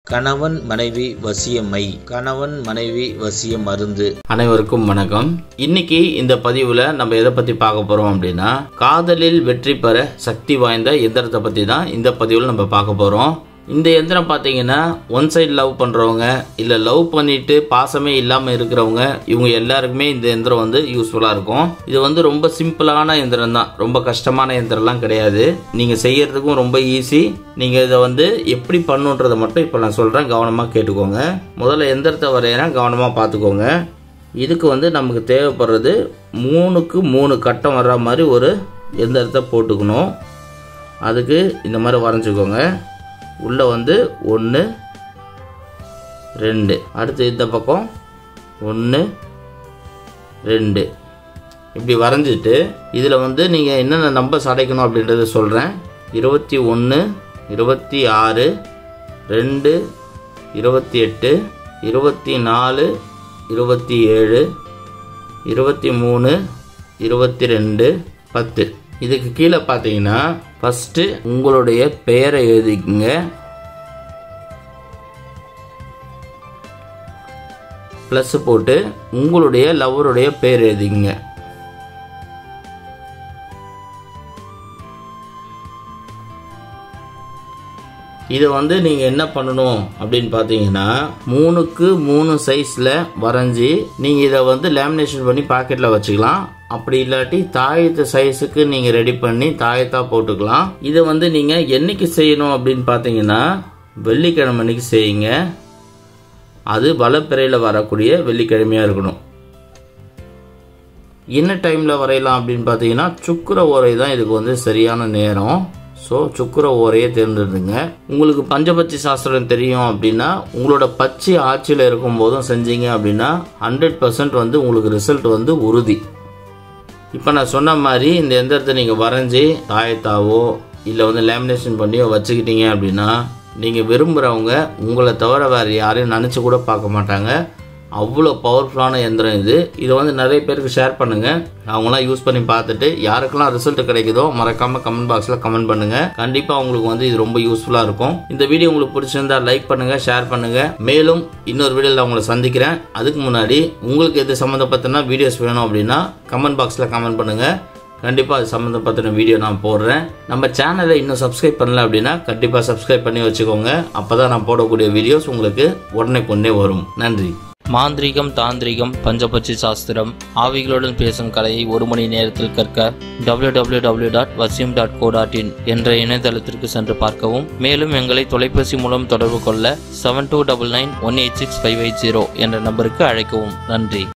கணவன் மனைவி வசியமை, கணவன் மனைவி வசிய மருந்து. அனைவருக்கும் வணக்கம். இன்னைக்கு இந்த பதிவுல நம்ம எதை பத்தி பார்க்க போறோம் அப்படின்னா, காதலில் வெற்றி பெற சக்தி வாய்ந்த எந்திரத்தை பத்தி தான் இந்த பதிவுல நம்ம பார்க்க போறோம். இந்த எந்திரம் பார்த்தீங்கன்னா ஒன் சைடு லவ் பண்ணுறவங்க இல்லை லவ் பண்ணிட்டு பாசமே இல்லாமல் இருக்கிறவங்க இவங்க எல்லாருக்குமே இந்த எந்திரம் வந்து யூஸ்ஃபுல்லாக இருக்கும். இது வந்து ரொம்ப சிம்பிளான எந்திரம் தான், ரொம்ப கஷ்டமான எந்திரம்லாம் கிடையாது. நீங்கள் செய்யறதுக்கும் ரொம்ப ஈஸி. நீங்கள் இதை வந்து எப்படி பண்ணுன்றதை மட்டும் இப்போ நான் சொல்கிறேன், கவனமாக கேட்டுக்கோங்க. முதல்ல எந்திரத்தை வரைகிறேன், கவனமாக பார்த்துக்கோங்க. இதுக்கு வந்து நமக்கு தேவைப்படுறது 3க்கு 3 கட்டம் வர்ற மாதிரி ஒரு எந்திரத்தை போட்டுக்கணும். அதுக்கு இந்த மாதிரி வரைஞ்சிக்கோங்க. உள்ளே வந்து 1 2, அடுத்து இந்த பக்கம் 1 2 இப்படி வரைஞ்சிட்டு இதில் வந்து நீங்கள் என்னென்ன நம்பர்ஸ் அடைக்கணும் அப்படின்றத சொல்கிறேன். 21 26 2 28 24 27 23 22 10. இதுக்கு கீழே பார்த்தீங்கன்னா ஃபஸ்ட்டு உங்களுடைய பெயரை எழுதிக்கங்க. ப்ளஸ் போட்டு உங்களுடைய லவருடைய பெயர் எழுதிக்கங்க. இதை வந்து நீங்கள் என்ன பண்ணணும் அப்படின்னு பார்த்தீங்கன்னா 3க்கு 3 சைஸில் வரைஞ்சி நீங்கள் இதை வந்து லேமினேஷன் பண்ணி பாக்கெட்டில் வச்சுக்கலாம். அப்படி இல்லாட்டி தாயத்து சைஸுக்கு நீங்கள் ரெடி பண்ணி தாயத்தாக போட்டுக்கலாம். இதை வந்து நீங்கள் என்னைக்கு செய்யணும் அப்படின்னு பார்த்தீங்கன்னா வெள்ளிக்கிழமை அன்னைக்கு செய்யுங்க. அது வளப்பிறையில் வரக்கூடிய வெள்ளிக்கிழமையாக இருக்கணும். என்ன டைமில் வரையலாம் அப்படின்னு பார்த்தீங்கன்னா சுக்கிர ஓரை தான் இதுக்கு வந்து சரியான நேரம். ஸோ சுக்கிர ஓரையை தேர்ந்தெடுங்க. உங்களுக்கு பஞ்சபட்சி சாஸ்திரம் தெரியும் அப்படின்னா உங்களோட பட்சி ஆட்சியில் இருக்கும் போதும் செஞ்சீங்க அப்படின்னா 100% வந்து உங்களுக்கு ரிசல்ட் வந்து உறுதி. இப்போ நான் சொன்ன மாதிரி இந்த எந்திரத்தை நீங்கள் வரைஞ்சி தாயத்தாவோ இல்லை வந்து லேமினேஷன் பண்ணியோ வச்சுக்கிட்டீங்க அப்படின்னா நீங்கள் விரும்புகிறவங்க உங்களை தவிர வேறு யாரையும் நினச்சி கூட பார்க்க மாட்டாங்க. அவ்வளோ பவர்ஃபுல்லான எந்திரம் இது. இதை வந்து நிறைய பேருக்கு ஷேர் பண்ணுங்கள். அவங்களாம் யூஸ் பண்ணி பார்த்துட்டு யாருக்கெல்லாம் ரிசல்ட் கிடைக்குதோ மறக்காமல் கமெண்ட் பாக்ஸில் கமெண்ட் பண்ணுங்கள். கண்டிப்பாக உங்களுக்கு வந்து இது ரொம்ப யூஸ்ஃபுல்லாக இருக்கும். இந்த வீடியோ உங்களுக்கு பிடிச்சிருந்தா லைக் பண்ணுங்கள், ஷேர் பண்ணுங்கள். மேலும் இன்னொரு வீடியோவில் உங்களை சந்திக்கிறேன். அதுக்கு முன்னாடி உங்களுக்கு எது சம்மந்தப்பட்டனா வீடியோஸ் வேணும் அப்படின்னா கமெண்ட் பாக்ஸில் கமெண்ட் பண்ணுங்கள். கண்டிப்பாக அது சம்மந்தப்பட்ட வீடியோ நான் போடுறேன். நம்ம சேனலை இன்னும் சப்ஸ்கிரைப் பண்ணல அப்படின்னா கண்டிப்பாக சப்ஸ்கிரைப் பண்ணி வச்சுக்கோங்க. அப்போ தான் நான் போடக்கூடிய வீடியோஸ் உங்களுக்கு உடனே கொண்டே வரும். நன்றி. மாந்திரீகம், தாந்திரிகம், பஞ்சபட்சி சாஸ்திரம், ஆவிகளுடன் பேசும் கலையை 1 மணி நேரத்தில் கற்க www.vasyam.co.in என்ற இணையதளத்திற்கு சென்று பார்க்கவும். மேலும் எங்களை தொலைபேசி மூலம் தொடர்பு கொள்ள 7299186580 என்ற நம்பருக்கு அழைக்கவும். நன்றி.